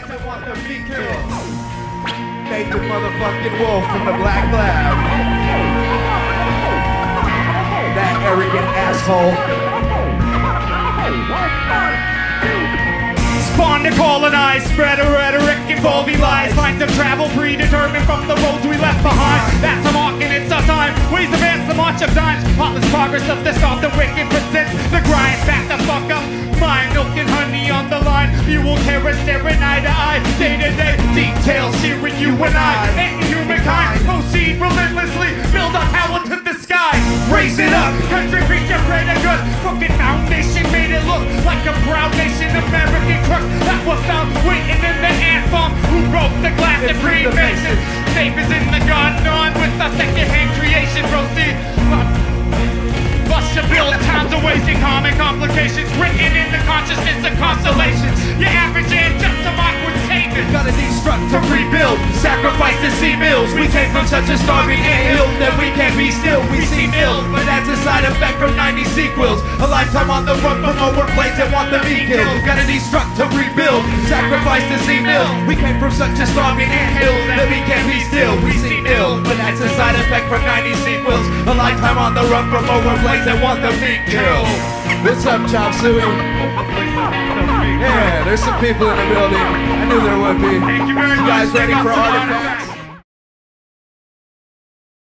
place and want them be killed. Nathan motherfucking Wolfe from the Black Lab. That arrogant asshole. Spawn to colonize, spread a rhetoric involving lies. Lines of travel predetermined from the roads we left behind. That's a mark and it's our time. Ways advance the march of dimes. Heartless progress of the soft and wicked presents the grind. Back the fuck up. Mine, milk and honey on the line. You will care us staring eye to eye. Day to day, details sharing you and I. And humankind, proceed relentlessly. Build our power to the sky. Raise it up, country reach your greater good. Fucking foundation made it look like a proud nation. American crux that was found waiting in the ant farm. Who broke the glass and Freemason? Safe is in the garden on with a second-hand creation. Proceed. Bust your build, times are wasting common complications. Written in the consciousness of constellations. Your average and just some awkward statement. Gotta destruct to rebuild. Sacrifice to see mills. We came from such a starving anthill that we can't be still. We seem ill, but that's a side effect from 90 sequels. A lifetime on the run from overplays that want them be killed. Gotta destruct to rebuild. Sacrifice to see mills. We came from such a starving anthill that we can't be still. We seem ill, but that's a side effect from 90 sequels. A lifetime on the run from overplays that want them be killed. What's up, Chop Suey? Yeah, there's some people in the building. I knew there would be. Thank you very much. You guys ready for artifacts?